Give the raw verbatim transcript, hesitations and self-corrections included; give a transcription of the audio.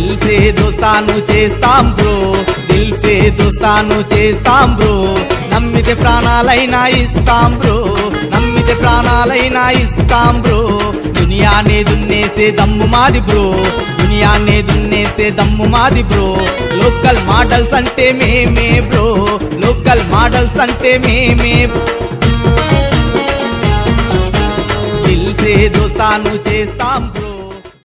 దిల్ సే దోస్తాను చేస్తాం బ్రో, దిల్ సే దోస్తాను చేస్తాం బ్రో, నమ్మితే ప్రాణాలైనా ఇస్తాం బ్రో, నమ్మితే ప్రాణాలైనా ఇస్తాం బ్రో, దునియానే దున్నేసే దమ్ము మాది బ్రో, దునియానే దున్నేసే దమ్ము మాది బ్రో, లోకల్ మోడల్స్ అంటే మేమే బ్రో, లోకల్ మోడల్స్ అంటే మేమే, దిల్ సే దోస్తాను చేస్తాం బ్రో.